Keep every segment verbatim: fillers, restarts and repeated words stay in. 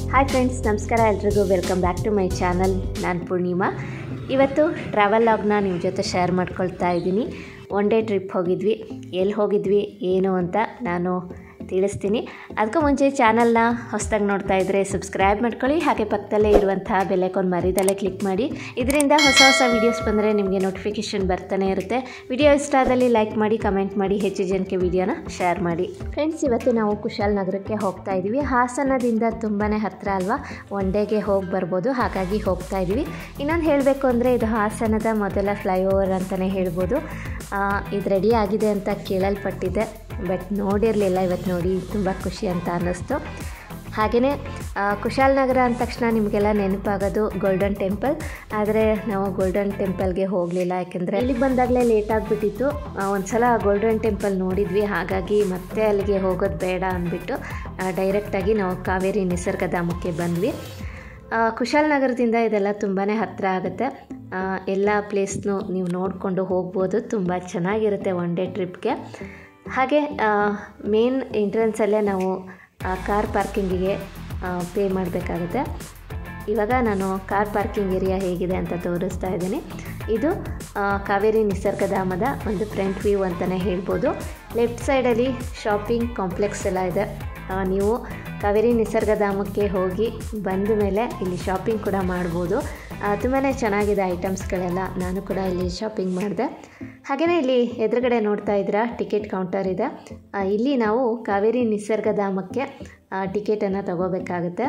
Hi friends, ನಮಸ್ಕಾರ ಎಲ್ರಿಗೂ. Welcome back to my channel. ನಾನು ಪೂರ್ಣಿಮಾ. ಇವತ್ತು ಟ್ರಾವೆಲ್ ಲಾಗ್ನ ನಿಮ್ಮ ಜೊತೆ ಶೇರ್ ಮಾಡ್ಕೊಳ್ತಾ ಇದ್ದೀನಿ. ಒನ್ ಡೇ ಟ್ರಿಪ್ ಹೋಗಿದ್ವಿ. ಎಲ್ಲಿ ಹೋಗಿದ್ವಿ ಏನು ಅಂತ ನಾನು ತಿಳಿಸ್ತೀನಿ. ಅದಕ್ಕೂ ಮುಂಚೆ ಚಾನಲ್ನ ಹೊಸದಾಗಿ ನೋಡ್ತಾ ಇದ್ದರೆ ಸಬ್ಸ್ಕ್ರೈಬ್ ಮಾಡ್ಕೊಳ್ಳಿ. ಹಾಗೆ ಪಕ್ಕದಲ್ಲೇ ಇರುವಂತಹ ಬೆಲ್ಲೈಕಾನ್ ಮರಿದಲ್ಲೇ ಕ್ಲಿಕ್ ಮಾಡಿ. ಇದರಿಂದ ಹೊಸ ಹೊಸ ವೀಡಿಯೋಸ್ ಬಂದರೆ ನಿಮಗೆ ನೋಟಿಫಿಕೇಷನ್ ಬರ್ತಾನೆ ಇರುತ್ತೆ. ವಿಡಿಯೋ ಇಷ್ಟ ಆದಲ್ಲಿ ಲೈಕ್ ಮಾಡಿ, ಕಮೆಂಟ್ ಮಾಡಿ, ಹೆಚ್ಚು ಜನಕ್ಕೆ ವಿಡಿಯೋನ ಶೇರ್ ಮಾಡಿ. ಫ್ರೆಂಡ್ಸ್, ಇವತ್ತು ನಾವು ಕುಶಾಲನಗರಕ್ಕೆ ಹೋಗ್ತಾ ಇದ್ದೀವಿ. ಹಾಸನದಿಂದ ತುಂಬಾ ಹತ್ತಿರ ಅಲ್ವಾ, ಒನ್ ಡೇಗೆ ಹೋಗಿ ಬರ್ಬೋದು. ಹಾಗಾಗಿ ಹೋಗ್ತಾ ಇದ್ದೀವಿ. ಇನ್ನೊಂದು ಹೇಳಬೇಕು ಅಂದರೆ ಇದು ಹಾಸನದ ಮೊದಲ ಫ್ಲೈಓವರ್ ಅಂತಲೇ ಹೇಳ್ಬೋದು. ಇದು ರೆಡಿ ಆಗಿದೆ ಅಂತ ಕೇಳಲ್ಪಟ್ಟಿದೆ, ಬಟ್ ನೋಡಿರಲಿಲ್ಲ. ಇವತ್ತು ನೋಡಿ ತುಂಬ ಖುಷಿ ಅಂತ ಅನ್ನಿಸ್ತು. ಹಾಗೆಯೇ ಕುಶಾಲನಗರ ಅಂದ ತಕ್ಷಣ ನಿಮಗೆಲ್ಲ ನೆನಪಾಗೋದು ಗೋಲ್ಡನ್ ಟೆಂಪಲ್. ಆದರೆ ನಾವು ಗೋಲ್ಡನ್ ಟೆಂಪಲ್ಗೆ ಹೋಗಲಿಲ್ಲ, ಯಾಕೆಂದರೆ ಇಲ್ಲಿಗೆ ಬಂದಾಗಲೇ ಲೇಟ್ ಆಗಿಬಿಟ್ಟಿತ್ತು. ಒಂದು ಸಲ ಗೋಲ್ಡನ್ ಟೆಂಪಲ್ ನೋಡಿದ್ವಿ, ಹಾಗಾಗಿ ಮತ್ತೆ ಅಲ್ಲಿಗೆ ಹೋಗೋದು ಬೇಡ ಅಂದ್ಬಿಟ್ಟು ಡೈರೆಕ್ಟಾಗಿ ನಾವು ಕಾವೇರಿ ನಿಸರ್ಗಧಾಮಕ್ಕೆ ಬಂದ್ವಿ. ಕುಶಾಲನಗರದಿಂದ ಇದೆಲ್ಲ ತುಂಬಾ ಹತ್ತಿರ ಆಗುತ್ತೆ. ಎಲ್ಲ ಪ್ಲೇಸ್ನೂ ನೀವು ನೋಡಿಕೊಂಡು ಹೋಗ್ಬೋದು. ತುಂಬ ಚೆನ್ನಾಗಿರುತ್ತೆ ಒನ್ ಡೇ ಟ್ರಿಪ್ಗೆ. ಹಾಗೆ ಮೇನ್ ಎಂಟ್ರೆನ್ಸಲ್ಲೇ ನಾವು ಕಾರ್ ಪಾರ್ಕಿಂಗಿಗೆ ಪೇ ಮಾಡಬೇಕಾಗುತ್ತೆ. ಇವಾಗ ನಾನು ಕಾರ್ ಪಾರ್ಕಿಂಗ್ ಏರಿಯಾ ಹೇಗಿದೆ ಅಂತ ತೋರಿಸ್ತಾ ಇದ್ದೀನಿ. ಇದು ಕಾವೇರಿ ನಿಸರ್ಗಧಾಮದ ಒಂದು ಫ್ರಂಟ್ ವ್ಯೂ ಅಂತಲೇ ಹೇಳ್ಬೋದು. ಲೆಫ್ಟ್ ಸೈಡಲ್ಲಿ ಶಾಪಿಂಗ್ ಕಾಂಪ್ಲೆಕ್ಸ್ ಎಲ್ಲ ಇದೆ. ನೀವು ಕಾವೇರಿ ನಿಸರ್ಗಧಾಮಕ್ಕೆ ಹೋಗಿ ಬಂದ ಮೇಲೆ ಇಲ್ಲಿ ಶಾಪಿಂಗ್ ಕೂಡ ಮಾಡ್ಬೋದು. ತುಂಬಾ ಚೆನ್ನಾಗಿದೆ ಐಟಮ್ಸ್ಗಳೆಲ್ಲ. ನಾನು ಕೂಡ ಇಲ್ಲಿ ಶಾಪಿಂಗ್ ಮಾಡಿದೆ. ಹಾಗೆಯೇ ಇಲ್ಲಿ ಎದುರುಗಡೆ ನೋಡ್ತಾ ಇದ್ದೀರಾ ಟಿಕೆಟ್ ಕೌಂಟರ್ ಇದೆ. ಇಲ್ಲಿ ನಾವು ಕಾವೇರಿ ನಿಸರ್ಗಧಾಮಕ್ಕೆ ಟಿಕೆಟನ್ನು ತಗೋಬೇಕಾಗುತ್ತೆ.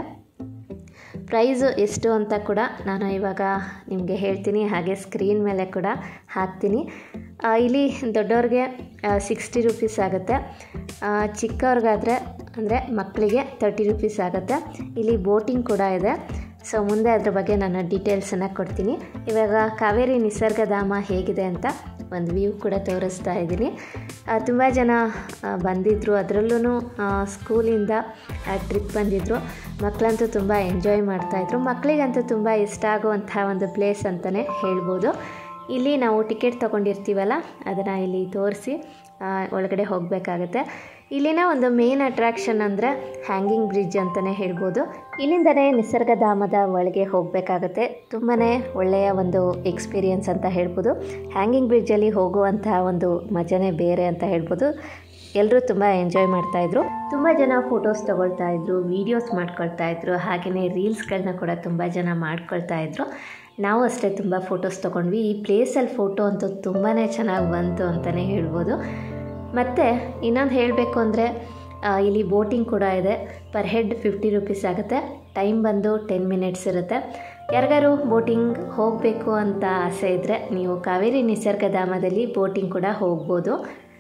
ಪ್ರೈಸು ಎಷ್ಟು ಅಂತ ಕೂಡ ನಾನು ಇವಾಗ ನಿಮಗೆ ಹೇಳ್ತೀನಿ, ಹಾಗೆ ಸ್ಕ್ರೀನ್ ಮೇಲೆ ಕೂಡ ಹಾಕ್ತೀನಿ. ಇಲ್ಲಿ ದೊಡ್ಡವ್ರಿಗೆ ಸಿಕ್ಸ್ಟಿ ರುಪೀಸ್ ಆಗುತ್ತೆ, ಚಿಕ್ಕವ್ರಿಗಾದರೆ ಅಂದರೆ ಮಕ್ಕಳಿಗೆ ತರ್ಟಿ ರುಪೀಸ್ ಆಗುತ್ತೆ. ಇಲ್ಲಿ ಬೋಟಿಂಗ್ ಕೂಡ ಇದೆ. ಸೊ ಮುಂದೆ ಅದ್ರ ಬಗ್ಗೆ ನಾನು ಡೀಟೇಲ್ಸನ್ನು ಕೊಡ್ತೀನಿ. ಇವಾಗ ಕಾವೇರಿ ನಿಸರ್ಗಧಾಮ ಹೇಗಿದೆ ಅಂತ ಒಂದು ವ್ಯೂ ಕೂಡ ತೋರಿಸ್ತಾ ಇದ್ದೀನಿ. ತುಂಬ ಜನ ಬಂದಿದ್ದರು, ಅದರಲ್ಲೂ ಸ್ಕೂಲಿಂದ ಟ್ರಿಪ್ ಬಂದಿದ್ದರು. ಮಕ್ಕಳಂತೂ ತುಂಬ ಎಂಜಾಯ್ ಮಾಡ್ತಾಯಿದ್ರು. ಮಕ್ಕಳಿಗಂತೂ ತುಂಬ ಇಷ್ಟ ಆಗುವಂಥ ಒಂದು ಪ್ಲೇಸ್ ಅಂತಲೇ ಹೇಳ್ಬೋದು. ಇಲ್ಲಿ ನಾವು ಟಿಕೆಟ್ ತೊಗೊಂಡಿರ್ತೀವಲ್ಲ, ಅದನ್ನು ಇಲ್ಲಿ ತೋರಿಸಿ ಒಳಗಡೆ ಹೋಗಬೇಕಾಗತ್ತೆ. ಇಲ್ಲಿನ ಒಂದು ಮೇನ್ ಅಟ್ರಾಕ್ಷನ್ ಅಂದರೆ ಹ್ಯಾಂಗಿಂಗ್ ಬ್ರಿಡ್ಜ್ ಅಂತಲೇ ಹೇಳ್ಬೋದು. ಇಲ್ಲಿಂದಲೇ ನಿಸರ್ಗಧಾಮದ ಒಳಗೆ ಹೋಗಬೇಕಾಗತ್ತೆ. ತುಂಬಾ ಒಳ್ಳೆಯ ಒಂದು ಎಕ್ಸ್ಪೀರಿಯನ್ಸ್ ಅಂತ ಹೇಳ್ಬೋದು. ಹ್ಯಾಂಗಿಂಗ್ ಬ್ರಿಡ್ಜಲ್ಲಿ ಹೋಗುವಂಥ ಒಂದು ಮಜನೇ ಬೇರೆ ಅಂತ ಹೇಳ್ಬೋದು. ಎಲ್ಲರೂ ತುಂಬ ಎಂಜಾಯ್ ಮಾಡ್ತಾಯಿದ್ರು. ತುಂಬ ಜನ ಫೋಟೋಸ್ ತೊಗೊಳ್ತಾ ಇದ್ರು, ವೀಡಿಯೋಸ್ ಮಾಡ್ಕೊಳ್ತಾ ಇದ್ರು. ಹಾಗೆಯೇ ರೀಲ್ಸ್ಗಳನ್ನ ಕೂಡ ತುಂಬ ಜನ ಮಾಡ್ಕೊಳ್ತಾ ಇದ್ರು. ನಾವು ಅಷ್ಟೇ ತುಂಬ ಫೋಟೋಸ್ ತೊಗೊಂಡ್ವಿ. ಈ ಪ್ಲೇಸಲ್ಲಿ ಫೋಟೋ ಅಂತೂ ತುಂಬಾ ಚೆನ್ನಾಗಿ ಬಂತು ಅಂತಲೇ ಹೇಳ್ಬೋದು. ಮತ್ತು ಇನ್ನೊಂದು ಹೇಳಬೇಕು ಅಂದರೆ ಇಲ್ಲಿ ಬೋಟಿಂಗ್ ಕೂಡ ಇದೆ. ಪರ್ ಹೆಡ್ ಫಿಫ್ಟಿ ರುಪೀಸ್ ಆಗುತ್ತೆ. ಟೈಮ್ ಬಂದು ಟೆನ್ ಮಿನಿಟ್ಸ್ ಇರುತ್ತೆ. ಯಾರಿಗಾರು ಬೋಟಿಂಗ್ ಹೋಗಬೇಕು ಅಂತ ಆಸೆ ಇದ್ದರೆ ನೀವು ಕಾವೇರಿ ನಿಸರ್ಗಧಾಮದಲ್ಲಿ ಬೋಟಿಂಗ್ ಕೂಡ ಹೋಗ್ಬೋದು.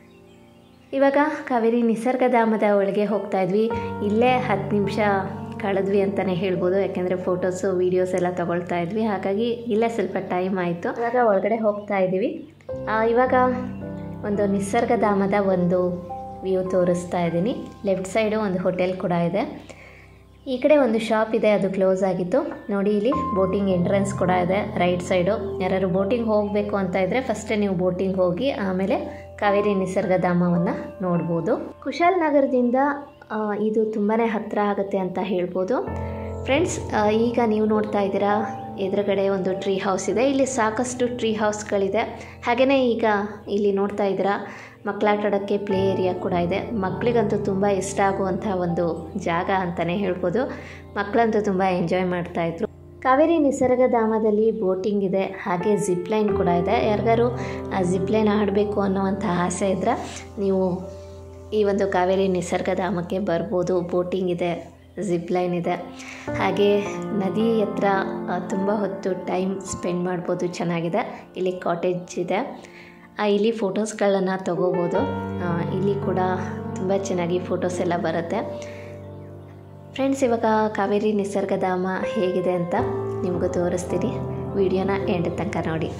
ಇವಾಗ ಕಾವೇರಿ ನಿಸರ್ಗಧಾಮದ ಒಳಗೆ ಹೋಗ್ತಾ ಇದ್ವಿ. ಇಲ್ಲೇ ಹತ್ತು ನಿಮಿಷ ಕಳೆದ್ವಿ ಅಂತಲೇ ಹೇಳ್ಬೋದು, ಯಾಕೆಂದರೆ ಫೋಟೋಸು ವೀಡಿಯೋಸ್ ಎಲ್ಲ ತೊಗೊಳ್ತಾ ಇದ್ವಿ. ಹಾಗಾಗಿ ಇಲ್ಲೇ ಸ್ವಲ್ಪ ಟೈಮ್ ಆಯಿತು. ಇವಾಗ ಒಳಗಡೆ ಹೋಗ್ತಾ ಇದ್ದೀವಿ. ಇವಾಗ ಒಂದು ನಿಸರ್ಗಧಾಮದ ಒಂದು ವ್ಯೂ ತೋರಿಸ್ತಾ ಇದ್ದೀನಿ. ಲೆಫ್ಟ್ ಸೈಡು ಒಂದು ಹೋಟೆಲ್ ಕೂಡ ಇದೆ. ಈ ಕಡೆ ಒಂದು ಶಾಪ್ ಇದೆ, ಅದು ಕ್ಲೋಸ್ ಆಗಿತ್ತು. ನೋಡಿ, ಇಲ್ಲಿ ಬೋಟಿಂಗ್ ಎಂಟ್ರೆನ್ಸ್ ಕೂಡ ಇದೆ ರೈಟ್ ಸೈಡು. ಯಾರಾದ್ರು ಬೋಟಿಂಗ್ ಹೋಗಬೇಕು ಅಂತ ಇದ್ದರೆ ಫಸ್ಟೇ ನೀವು ಬೋಟಿಂಗ್ ಹೋಗಿ ಆಮೇಲೆ ಕಾವೇರಿ ನಿಸರ್ಗಧಾಮವನ್ನು ನೋಡ್ಬೋದು. ಕುಶಾಲನಗರದಿಂದ ಇದು ತುಂಬಾ ಹತ್ತಿರ ಆಗುತ್ತೆ ಅಂತ ಹೇಳ್ಬೋದು. ಫ್ರೆಂಡ್ಸ್, ಈಗ ನೀವು ನೋಡ್ತಾ ಇದ್ದೀರಾ ಎದುರುಗಡೆ ಒಂದು ಟ್ರೀ ಹೌಸ್ ಇದೆ. ಇಲ್ಲಿ ಸಾಕಷ್ಟು ಟ್ರೀ ಹೌಸ್ಗಳಿದೆ. ಹಾಗೆಯೇ ಈಗ ಇಲ್ಲಿ ನೋಡ್ತಾ ಇದ್ದೀರಾ ಮಕ್ಕಳಾಟಾಡೋಕ್ಕೆ ಪ್ಲೇ ಏರಿಯಾ ಕೂಡ ಇದೆ. ಮಕ್ಕಳಿಗಂತೂ ತುಂಬ ಇಷ್ಟ ಆಗುವಂಥ ಒಂದು ಜಾಗ ಅಂತಲೇ ಹೇಳ್ಬೋದು. ಮಕ್ಕಳಂತೂ ತುಂಬ ಎಂಜಾಯ್ ಮಾಡ್ತಾಯಿದ್ರು. ಕಾವೇರಿ ನಿಸರ್ಗಧಾಮದಲ್ಲಿ ಬೋಟಿಂಗ್ ಇದೆ, ಹಾಗೆ ಜಿಪ್ಲೈನ್ ಕೂಡ ಇದೆ. ಯಾರಿಗಾರು ಜಿಪ್ಲೈನ್ ಆಡಬೇಕು ಅನ್ನೋವಂಥ ಆಸೆ ಇದ್ದರೆ ನೀವು ಈ ಒಂದು ಕಾವೇರಿ ನಿಸರ್ಗಧಾಮಕ್ಕೆ ಬರ್ಬೋದು. ಬೋಟಿಂಗ್ ಇದೆ, ಜಿಪ್ಲೈನ್ ಇದೆ. ಹಾಗೆ ನದಿ ಹತ್ರ ತುಂಬ ಹೊತ್ತು ಟೈಮ್ ಸ್ಪೆಂಡ್ ಮಾಡ್ಬೋದು, ಚೆನ್ನಾಗಿದೆ. ಇಲ್ಲಿ ಕಾಟೇಜ್ ಇದೆ. ಇಲ್ಲಿ ಫೋಟೋಸ್ಗಳನ್ನು ತಗೋಬೋದು. ಇಲ್ಲಿ ಕೂಡ ತುಂಬ ಚೆನ್ನಾಗಿ ಫೋಟೋಸ್ ಎಲ್ಲ ಬರುತ್ತೆ. ಫ್ರೆಂಡ್ಸ್, ಇವಾಗ ಕಾವೇರಿ ನಿಸರ್ಗಧಾಮ ಹೇಗಿದೆ ಅಂತ ನಿಮಗೂ ತೋರಿಸ್ತೀನಿ. ವಿಡಿಯೋನ ಎಂಡ್ ತನಕ ನೋಡಿ.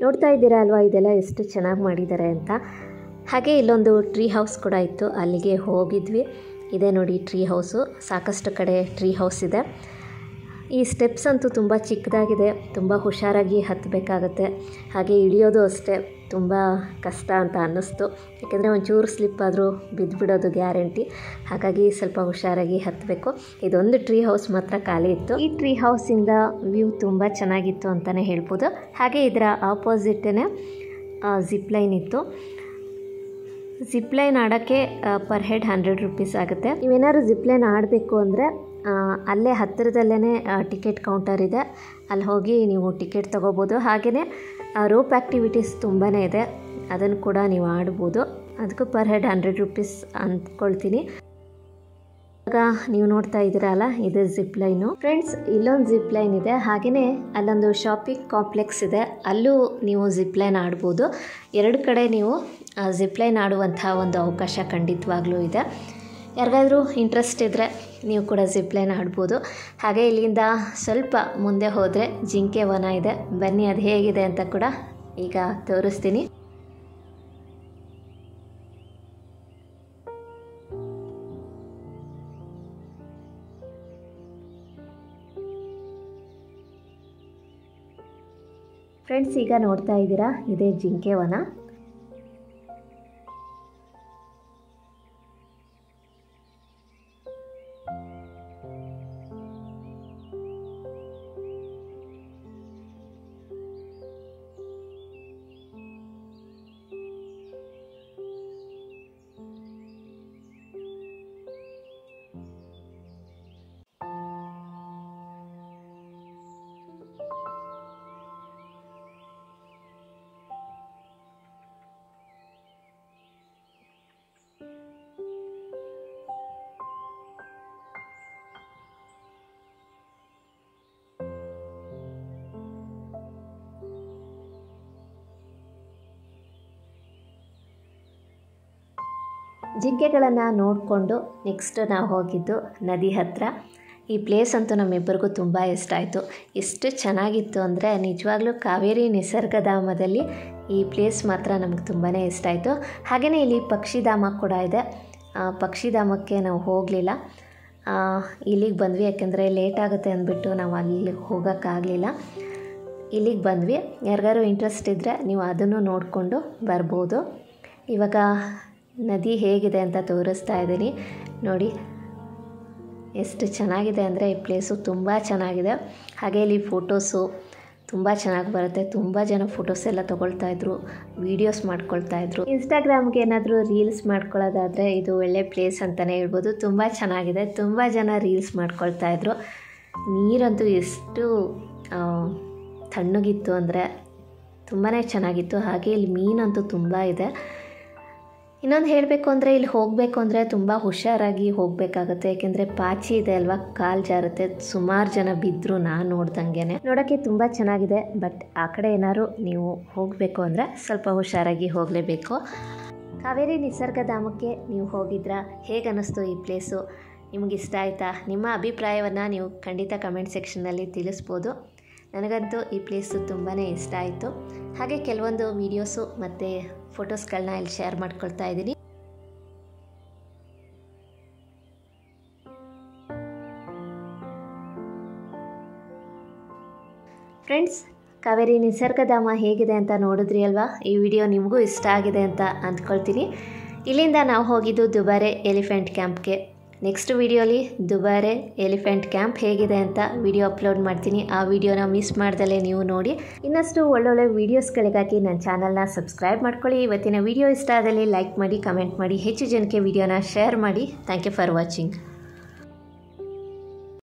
ನೋಡ್ತಾ ಇದ್ದೀರಾ ಅಲ್ವಾ ಇದೆಲ್ಲ ಎಷ್ಟು ಚೆನ್ನಾಗಿ ಮಾಡಿದ್ದಾರೆ ಅಂತ. ಹಾಗೆ ಇಲ್ಲೊಂದು ಟ್ರೀ ಹೌಸ್ ಕೂಡ ಇತ್ತು, ಅಲ್ಲಿಗೆ ಹೋಗಿದ್ವಿ. ಇದೆ ನೋಡಿ ಟ್ರೀ ಹೌಸು, ಸಾಕಷ್ಟು ಕಡೆ ಟ್ರೀ ಹೌಸ್ ಇದೆ. ಈ ಸ್ಟೆಪ್ಸ್ ಅಂತೂ ತುಂಬ ಚಿಕ್ಕದಾಗಿದೆ, ತುಂಬ ಹುಷಾರಾಗಿ ಹತ್ತಬೇಕಾಗತ್ತೆ. ಹಾಗೆ ಇಳಿಯೋದು ಅಷ್ಟೇ ತುಂಬ ಕಷ್ಟ ಅಂತ ಅನ್ನಿಸ್ತು, ಯಾಕೆಂದರೆ ಒಂಚೂರು ಸ್ಲಿಪ್ ಆದರೂ ಬಿದ್ದುಬಿಡೋದು ಗ್ಯಾರಂಟಿ. ಹಾಗಾಗಿ ಸ್ವಲ್ಪ ಹುಷಾರಾಗಿ ಹತ್ತಬೇಕು. ಇದೊಂದು ಟ್ರೀ ಹೌಸ್ ಮಾತ್ರ ಖಾಲಿ ಇತ್ತು. ಈ ಟ್ರೀ ಹೌಸಿಂದ ವ್ಯೂ ತುಂಬ ಚೆನ್ನಾಗಿತ್ತು ಅಂತಲೇ ಹೇಳ್ಬೋದು. ಹಾಗೆ ಇದರ ಆಪೋಸಿಟೇ ಜಿಪ್ ಲೈನ್ ಇತ್ತು. ಜಿಪ್ ಲೈನ್ ಆಡೋಕ್ಕೆ ಪರ್ ಹೆಡ್ ಹಂಡ್ರೆಡ್ ರುಪೀಸ್ ಆಗುತ್ತೆ. ನೀವೇನಾದ್ರು ಜಿಪ್ ಲೈನ್ ಆಡಬೇಕು ಅಂದರೆ ಅಲ್ಲೇ ಹತ್ತಿರದಲ್ಲೇ ಟಿಕೆಟ್ ಕೌಂಟರ್ ಇದೆ, ಅಲ್ಲಿ ಹೋಗಿ ನೀವು ಟಿಕೆಟ್ ತೊಗೋಬೋದು. ಹಾಗೆಯೇ ರೋಪ್ ಆ್ಯಕ್ಟಿವಿಟೀಸ್ ತುಂಬಾ ಇದೆ, ಅದನ್ನು ಕೂಡ ನೀವು ಆಡ್ಬೋದು. ಅದಕ್ಕೂ ಪರ್ ಹೆಡ್ ಹಂಡ್ರೆಡ್ ರುಪೀಸ್ ಅಂದ್ಕೊಳ್ತೀನಿ. ಇವಾಗ ನೀವು ನೋಡ್ತಾ ಇದ್ದೀರಲ್ಲ, ಇದು ಜಿಪ್ ಲೈನು. ಫ್ರೆಂಡ್ಸ್, ಇಲ್ಲೊಂದು ಜಿಪ್ ಲೈನ್ ಇದೆ, ಹಾಗೆಯೇ ಅಲ್ಲೊಂದು ಶಾಪಿಂಗ್ ಕಾಂಪ್ಲೆಕ್ಸ್ ಇದೆ, ಅಲ್ಲೂ ನೀವು ಜಿಪ್ ಲೈನ್ ಆಡ್ಬೋದು. ಎರಡು ಕಡೆ ನೀವು ಜಿಪ್ ಲೈನ್ ಆಡುವಂಥ ಒಂದು ಅವಕಾಶ ಖಂಡಿತವಾಗ್ಲೂ ಇದೆ. ಯಾರಿಗಾದ್ರೂ ಇಂಟ್ರೆಸ್ಟ್ ಇದ್ದರೆ ನೀವು ಕೂಡ ಜಿಪ್ ಲೈನ್ ಆಡ್ಬೋದು. ಹಾಗೆ ಇಲ್ಲಿಂದ ಸ್ವಲ್ಪ ಮುಂದೆ ಹೋದರೆ ಜಿಂಕೆ ವನ ಇದೆ, ಬನ್ನಿ ಅದು ಹೇಗಿದೆ ಅಂತ ಕೂಡ ಈಗ ತೋರಿಸ್ತೀನಿ. ಫ್ರೆಂಡ್ಸ್, ಈಗ ನೋಡ್ತಾ ಇದ್ದೀರಾ ಇದೇ ಜಿಂಕೆ ವನ. ಜಿಂಕೆಗಳನ್ನು ನೋಡಿಕೊಂಡು ನೆಕ್ಸ್ಟ್ ನಾವು ಹೋಗಿದ್ದು ನದಿ ಹತ್ತಿರ. ಈ ಪ್ಲೇಸ್ ಅಂತೂ ನಮ್ಮಿಬ್ಬರಿಗೂ ತುಂಬ ಇಷ್ಟ ಆಯಿತು. ಎಷ್ಟು ಚೆನ್ನಾಗಿತ್ತು ಅಂದರೆ ನಿಜವಾಗ್ಲೂ ಕಾವೇರಿ ನಿಸರ್ಗಧಾಮದಲ್ಲಿ ಈ ಪ್ಲೇಸ್ ಮಾತ್ರ ನಮ್ಗೆ ತುಂಬಾ ಇಷ್ಟ ಆಯಿತು. ಹಾಗೆಯೇ ಇಲ್ಲಿ ಪಕ್ಷಿಧಾಮ ಕೂಡ ಇದೆ. ಪಕ್ಷಿಧಾಮಕ್ಕೆ ನಾವು ಹೋಗಲಿಲ್ಲ, ಇಲ್ಲಿಗೆ ಬಂದ್ವಿ, ಯಾಕೆಂದರೆ ಲೇಟ್ ಆಗುತ್ತೆ ಅಂದ್ಬಿಟ್ಟು ನಾವು ಅಲ್ಲಿ ಹೋಗೋಕ್ಕಾಗಲಿಲ್ಲ. ಇಲ್ಲಿಗೆ ಬಂದ್ವಿ. ಯಾರಿಗಾರು ಇಂಟ್ರೆಸ್ಟ್ ಇದ್ದರೆ ನೀವು ಅದನ್ನು ನೋಡಿಕೊಂಡು ಬರ್ಬೋದು. ಇವಾಗ ನದಿ ಹೇಗಿದೆ ಅಂತ ತೋರಿಸ್ತಾ ಇದ್ದೀನಿ ನೋಡಿ. ಎಷ್ಟು ಚೆನ್ನಾಗಿದೆ ಅಂದರೆ ಈ ಪ್ಲೇಸು ತುಂಬ ಚೆನ್ನಾಗಿದೆ. ಹಾಗೆ ಇಲ್ಲಿ ಫೋಟೋಸು ತುಂಬ ಚೆನ್ನಾಗಿ ಬರುತ್ತೆ. ತುಂಬ ಜನ ಫೋಟೋಸ್ ಎಲ್ಲ ತೊಗೊಳ್ತಾಯಿದ್ರು, ವೀಡಿಯೋಸ್ ಮಾಡ್ಕೊಳ್ತಾಯಿದ್ರು. ಇನ್ಸ್ಟಾಗ್ರಾಮ್ಗೆ ಏನಾದರೂ ರೀಲ್ಸ್ ಮಾಡ್ಕೊಳ್ಳೋದಾದರೆ ಇದು ಒಳ್ಳೆ ಪ್ಲೇಸ್ ಅಂತಲೇ ಹೇಳ್ಬೋದು. ತುಂಬ ಚೆನ್ನಾಗಿದೆ, ತುಂಬ ಜನ ರೀಲ್ಸ್ ಮಾಡ್ಕೊಳ್ತಾಯಿದ್ರು. ನೀರಂತೂ ಎಷ್ಟು ತಣ್ಣಗಿತ್ತು ಅಂದರೆ ತುಂಬಾ ಚೆನ್ನಾಗಿತ್ತು. ಹಾಗೆ ಇಲ್ಲಿ ಮೀನಂತೂ ತುಂಬ ಇದೆ. ಇನ್ನೊಂದು ಹೇಳಬೇಕು ಅಂದರೆ ಇಲ್ಲಿ ಹೋಗಬೇಕು ಅಂದರೆ ತುಂಬ ಹುಷಾರಾಗಿ ಹೋಗಬೇಕಾಗುತ್ತೆ, ಏಕೆಂದರೆ ಪಾಚಿ ಇದೆ ಅಲ್ವಾ, ಕಾಲು ಜಾರುತ್ತೆ. ಸುಮಾರು ಜನ ಬಿದ್ದರು ನಾನು ನೋಡ್ದಂಗೆ. ನೋಡೋಕ್ಕೆ ತುಂಬ ಚೆನ್ನಾಗಿದೆ, ಬಟ್ ಆ ಕಡೆ ಏನಾದ್ರು ನೀವು ಹೋಗಬೇಕು ಅಂದರೆ ಸ್ವಲ್ಪ ಹುಷಾರಾಗಿ ಹೋಗಲೇಬೇಕು. ಕಾವೇರಿ ನಿಸರ್ಗಧಾಮಕ್ಕೆ ನೀವು ಹೋಗಿದ್ರಾ? ಹೇಗೆ ಅನ್ನಿಸ್ತು ಈ ಪ್ಲೇಸು? ನಿಮಗೆ ಇಷ್ಟ ಆಯಿತಾ? ನಿಮ್ಮ ಅಭಿಪ್ರಾಯವನ್ನು ನೀವು ಖಂಡಿತ ಕಮೆಂಟ್ ಸೆಕ್ಷನ್ನಲ್ಲಿ ತಿಳಿಸ್ಬೋದು. ನನಗಂತೂ ಈ ಪ್ಲೇಸು ತುಂಬಾ ಇಷ್ಟ ಆಯಿತು. ಹಾಗೆ ಕೆಲವೊಂದು ವೀಡಿಯೋಸು ಮತ್ತು ಫೋಟೋಸ್ಗಳನ್ನ ಇಲ್ಲಿ ಶೇರ್ ಮಾಡ್ಕೊಳ್ತಾ ಇದ್ದೀನಿ. ಫ್ರೆಂಡ್ಸ್, ಕಾವೇರಿ ನಿಸರ್ಗಧಾಮ ಹೇಗಿದೆ ಅಂತ ನೋಡಿದ್ರಿ ಅಲ್ವಾ? ಈ ವಿಡಿಯೋ ನಿಮಗೂ ಇಷ್ಟ ಆಗಿದೆ ಅಂತ ಅಂದ್ಕೊಳ್ತೀನಿ. ಇಲ್ಲಿಂದ ನಾವು ಹೋಗಿದ್ದು ದುಬಾರೆ ಎಲಿಫೆಂಟ್ ಕ್ಯಾಂಪ್ಗೆ. ನೆಕ್ಸ್ಟ್ ವಿಡಿಯೋಲಿ ದುಬಾರೆ ಎಲಿಫೆಂಟ್ ಕ್ಯಾಂಪ್ ಹೇಗಿದೆ ಅಂತ ವಿಡಿಯೋ ಅಪ್ಲೋಡ್ ಮಾಡ್ತೀನಿ. ಆ ವಿಡಿಯೋನ ಮಿಸ್ ಮಾಡ್ದಲೇ ನೀವು ನೋಡಿ. ಇನ್ನಷ್ಟು ಒಳ್ಳೊಳ್ಳೆ ವೀಡಿಯೋಸ್ಗಳಿಗಾಗಿ ನನ್ನ ಚಾನಲ್ನ ಸಬ್ಸ್ಕ್ರೈಬ್ ಮಾಡ್ಕೊಳ್ಳಿ. ಇವತ್ತಿನ ವಿಡಿಯೋ ಇಷ್ಟ ಆದಲ್ಲಿ ಲೈಕ್ ಮಾಡಿ, ಕಮೆಂಟ್ ಮಾಡಿ, ಹೆಚ್ಚು ಜನಕ್ಕೆ ವಿಡಿಯೋನ ಶೇರ್ ಮಾಡಿ. Thank you for watching.